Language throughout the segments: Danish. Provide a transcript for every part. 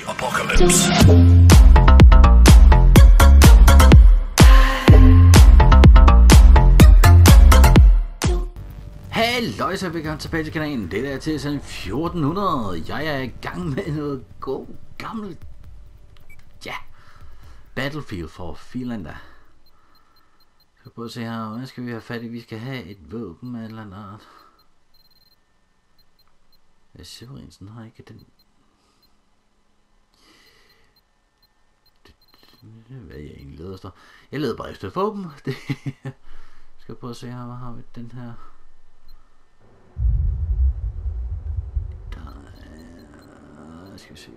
Apocalypse. Halløj, så velkommen tilbage til kanalen. Det er til sådan 1400. Jeg er i gang med noget god gammelt, ja, Battlefield for Finland. Så prøv at se her, hvad skal vi have fat i? Vi skal have et våben af et eller andet art. Severinsen har ikke den. Hvad jeg egentlig leder efter. Jeg leder bare efter våben. Det skal prøve at se her, hvad har vi den her. Skal vi se.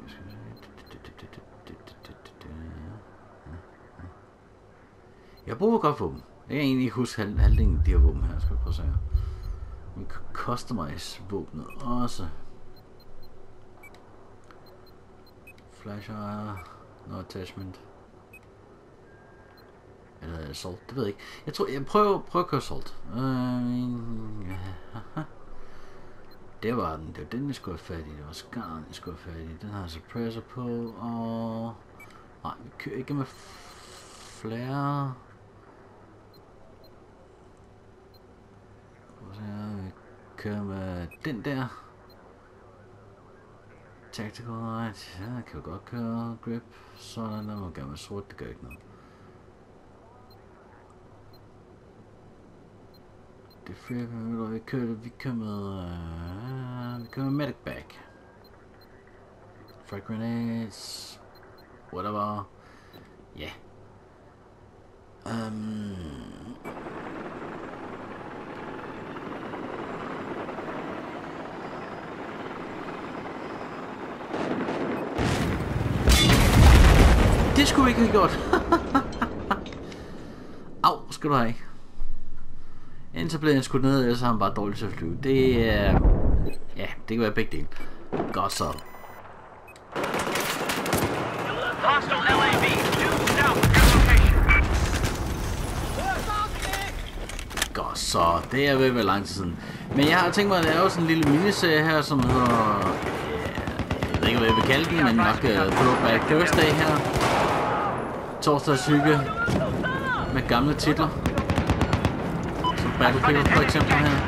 Jeg bruger godt våben. Jeg kan egentlig ikke huske halvdelen af de her våben her. Skal vi prøve at se her. Vi kan customize våbnet også. Flasher, no attachment. Eller assault, det ved jeg ikke. Jeg tror, jeg prøver at køre assault. Det var den. Det var den, jeg skulle have fat i. Det var skarn, jeg skulle have fat i. Den har suppressor på, og... Nej, vi kører ikke med flare. Vi kører med den der. Tactical light. Ja, jeg kan jo godt køre grip. Sådan, der må gerne være sort, det gør ikke noget. Det er free, vi kører med medic bag. Frag grenades. Whatever. Ja. Yeah. Det skulle vi ikke have gjort. Au, skal du have. Indtil blev han skudt ned, ellers har han bare dårligt til at flyve. Det er... ja, det kan være begge dele. Godt så. Godt så. Det er ved at være lang tid siden. Men jeg har tænkt mig at lave sådan en lille miniserie her, som hedder... jeg ved ikke, hvad jeg vil kalde den, men nok Throwback Thursday her. Torsdags hygge. Med gamle titler. Battlefield for eksempel her.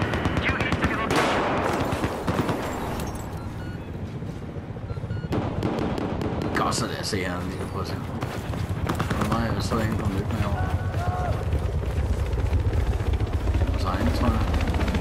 Godt så lad os se her, vi skal prøve at se. Det var mig, jeg står inde på midten herovre. Vores egne, tror jeg.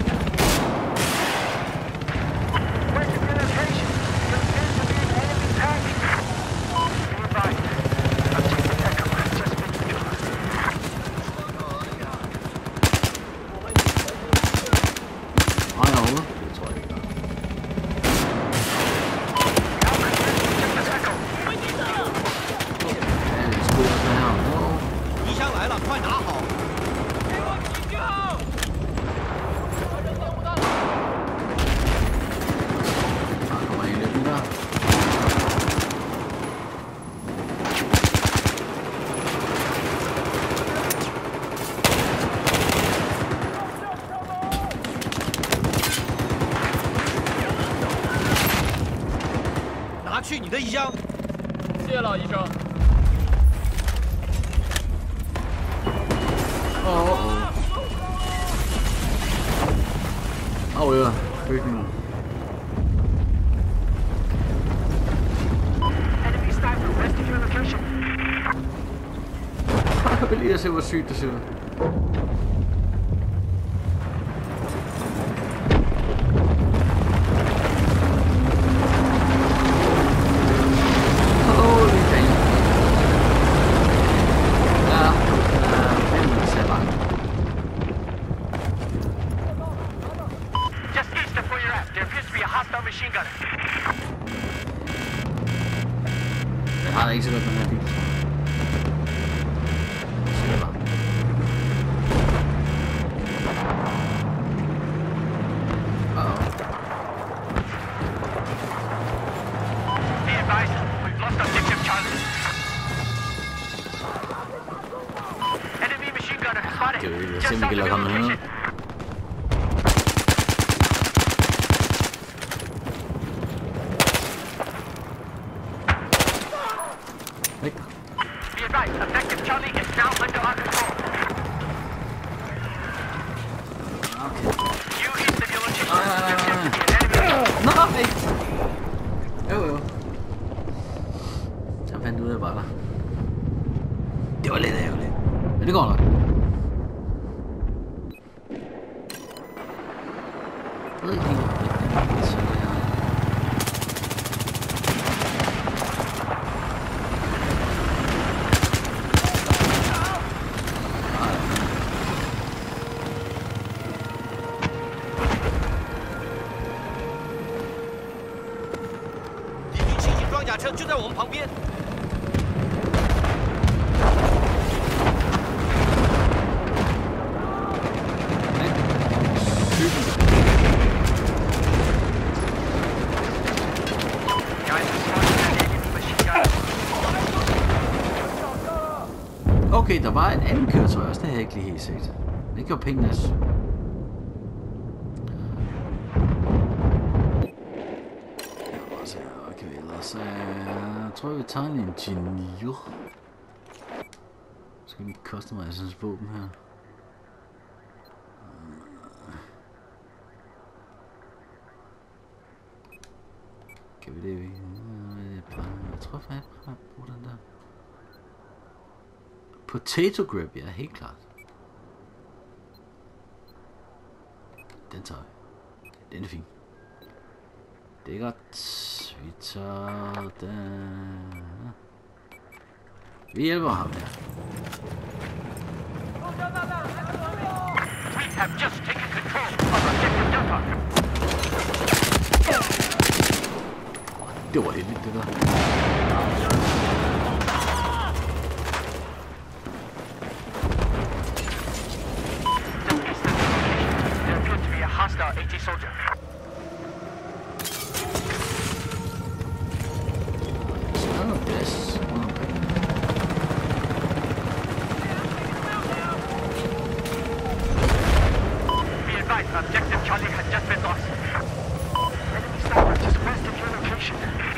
Ja, bygningen. Jeg vil lige se, hvor sygt det ser ud. Jeg har det ikke så godt med den her bil. Det er simpelthen ikke kommet ned. Væk. Be advised, objective Charlie is now under our control. Okay. You east of your location. Nej! Jo. Så fandt du ud af, at jeg var der. Det var lidt ærgerligt. Men det går nok. Jeg ved ikke helt, så okay, der var et andet køretøj også, det havde jeg ikke lige helt set. Det gjorde pengene også. Okay, ellers jeg tror, vi tager en ingeniør. Skal vi customize våben her? Kan vi det? Jeg tror faktisk, jeg bruger den der. Potato grip, ja, helt klart. Den tager vi. Den er fin. Det er godt. Vi tager den. Vi hjælper ham her. We have just taken control of objective Delta. Det var heldigt, det der. Hostile AT soldier. Be advised, objective Charlie has just been lost. Enemy sniper just west of your location.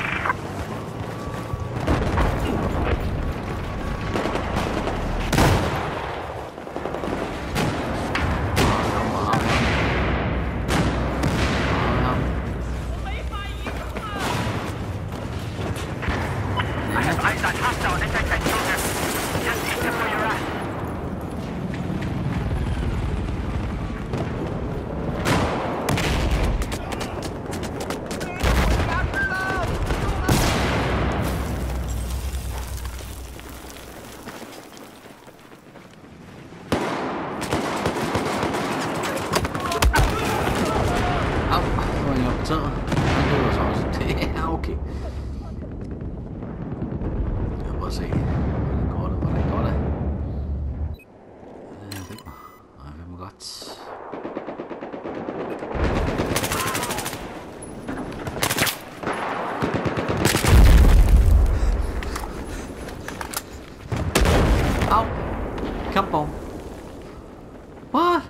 Kampvogn. What?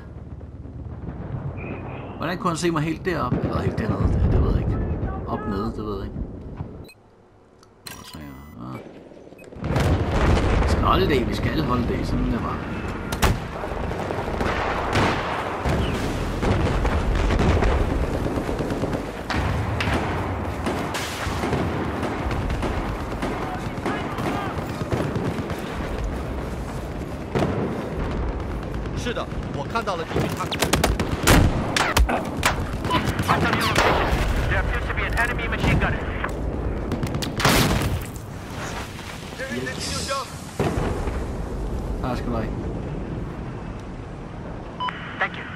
Hvordan kunne han se mig helt deroppe? Eller helt dernede? Det ved jeg ikke. Op nede, det ved jeg ikke. Så ja. Vi skal holde det, vi skal holde det, sådan det var. There appears to be an enemy machine gunner. Tak skal du have. Thank you.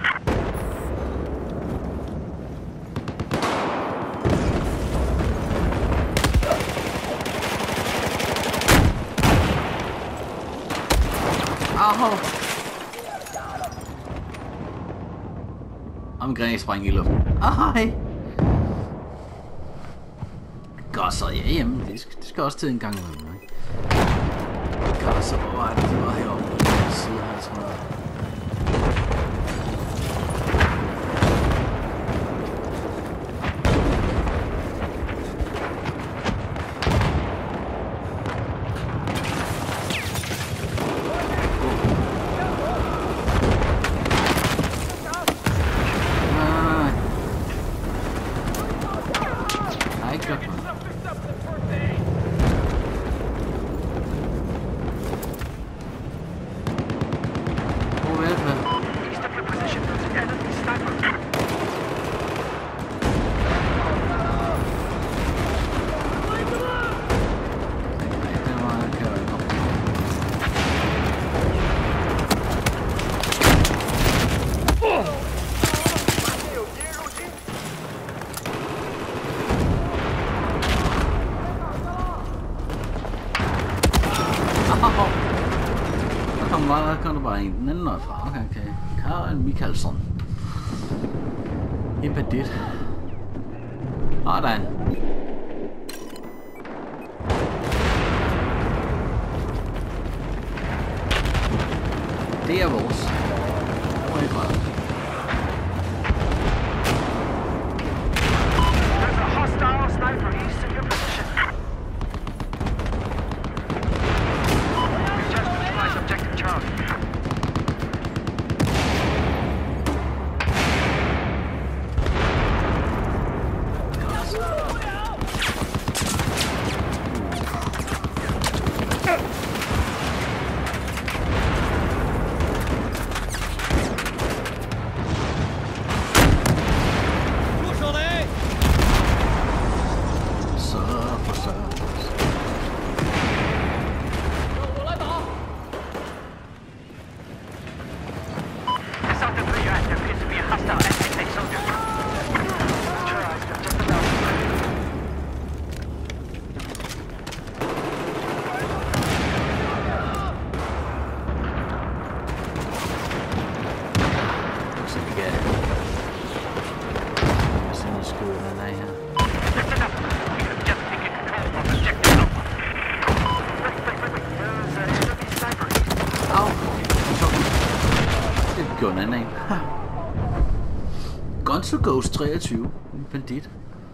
Au! Og en granatsprængning i luften. Ej! Godt så, ja, jamen, det skal også til en gang imellem, ikke? Godt så, hvor var det var heroppe på den side her, tror jeg. der kom der bare en den anden vej fra. Okay. Karl Michaelsson. En bandit. Der er en. Det er vores. Hvor er det fra? There's a hostile sniper east of your position. You just neutralized objective Charlie. Guns to Ghost 23. En bandit.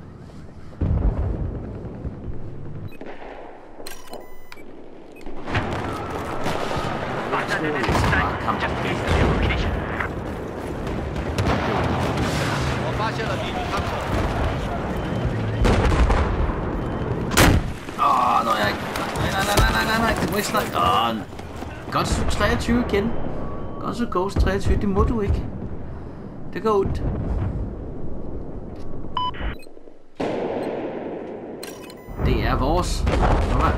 Nej, det må ikke snakke. Guns to 23 igen. Guns to Ghost 23, det må du ikke. Det går ondt. Det er vores. Alright.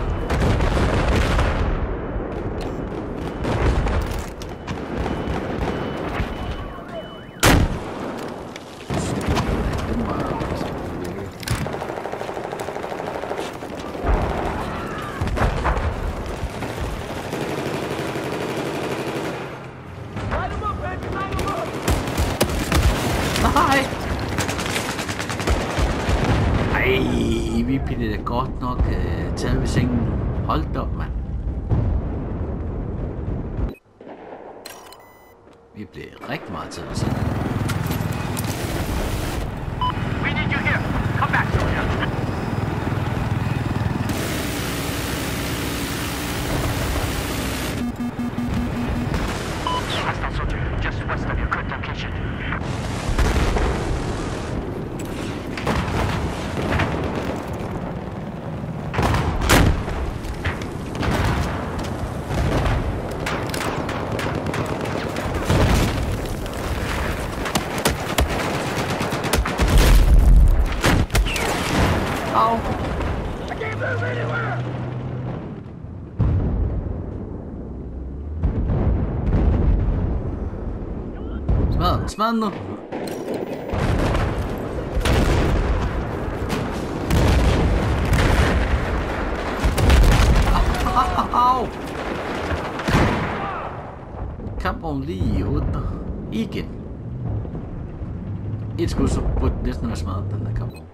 Vi bliver da godt nok taget ved sengen. Hold da op, mand. Vi bliver rigtig meget taget ved sengen. We need you here. Come back, soldier. Hostile soldier, just west of your current location. Smad nu. Au! Kampvogn lige i 8. Igen. Et skud, så burde næsten være smadret, den der kampvogn.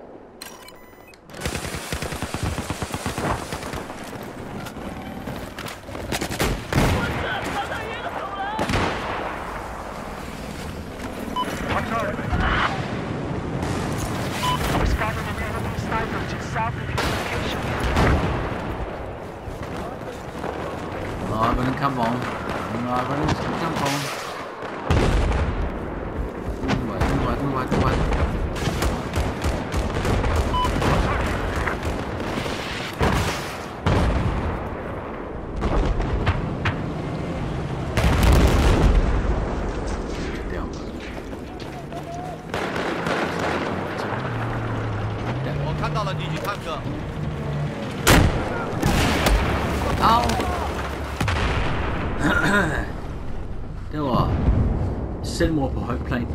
Kampvogn. Nu er der en kampvogn. Nu var det. Det var selvmord på højt plan.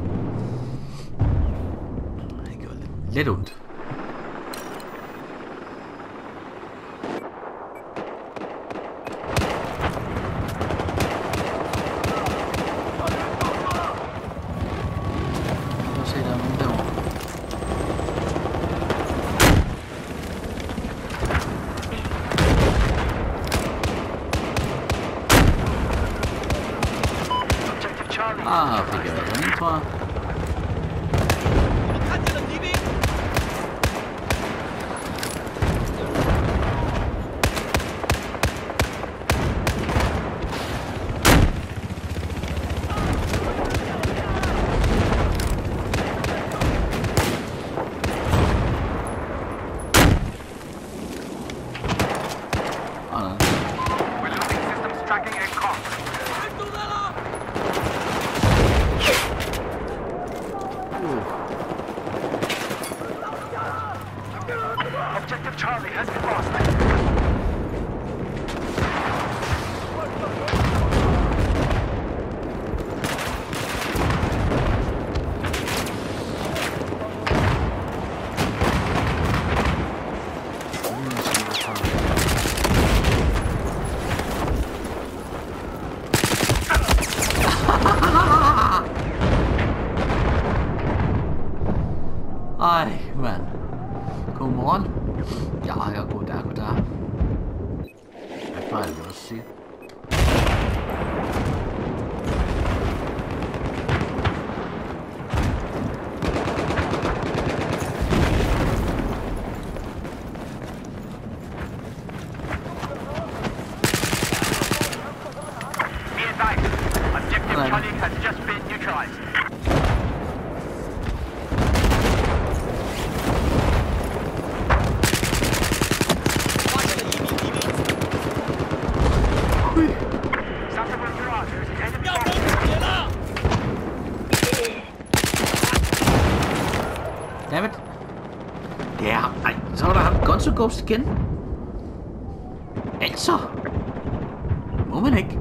Det gjorde lidt ondt. Fik jeg redning, tror jeg. Objective Charlie has been lost. Ej, mand. Godmorgen. Ja, goddag. Hvad fejl vil jeg også sige? Be advised, Objective Charlie has just been neutralized. Dammit. Ja, ej, så var der ham Gonzo Ghost igen. Altså. Må man ikke.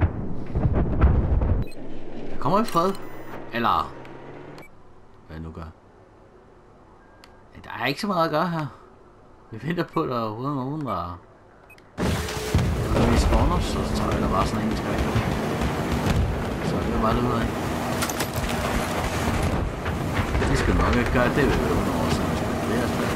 Der kommer i fred. Eller. Hvad nu gør? Ja, der er ikke så meget at gøre her. Vi venter på, at der er overhovedet nogen, der... Når vi spawner, så tager jeg der bare sådan en tilbage. Så det er bare det ud af. Det skal nok ikke gøre, det vil vi jo over, så vi skal flere spil.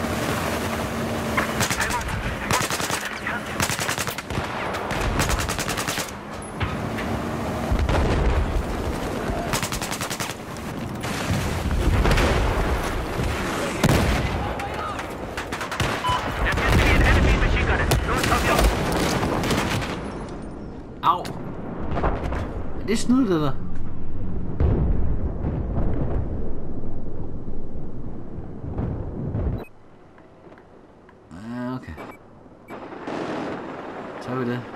Au! Er det snyd, det der? Ja, okay. Så er vi det.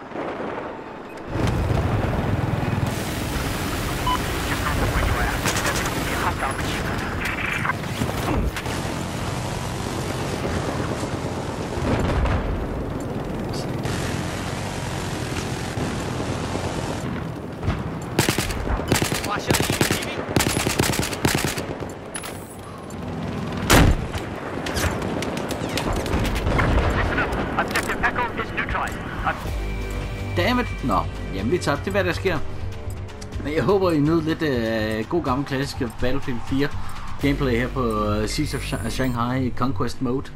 Dammit! Nå, jamen vi tabte, det hvad der sker. Men jeg håber I nød lidt god gammel klassisk Battlefield 4 gameplay her på Siege of Shanghai i Conquest Mode.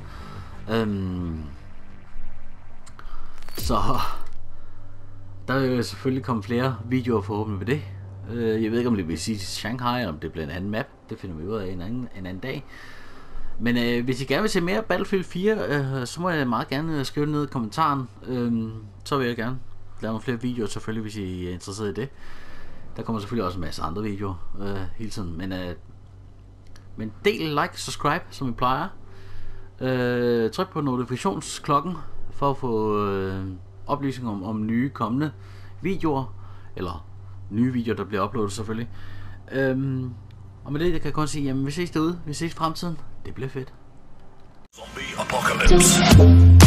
Så der vil jo selvfølgelig komme flere videoer forhåbentlig ved det. Jeg ved ikke om det bliver Siege of Shanghai, eller om det bliver en anden map. Det finder vi ud af en anden dag. Men hvis I gerne vil se mere Battlefield 4, så må jeg meget gerne skrive det ned i kommentaren. Så vil jeg gerne lave nogle flere videoer selvfølgelig, hvis I er interesseret i det. Der kommer selvfølgelig også en masse andre videoer hele tiden. Men del, like, subscribe, som vi plejer. Tryk på notifikationsklokken for at få oplysninger om nye kommende videoer. Eller nye videoer, der bliver uploadet selvfølgelig. Og med det kan jeg kun sige, jamen vi ses derude. Vi ses i fremtiden. Det bliver fedt. Zombie apocalypse.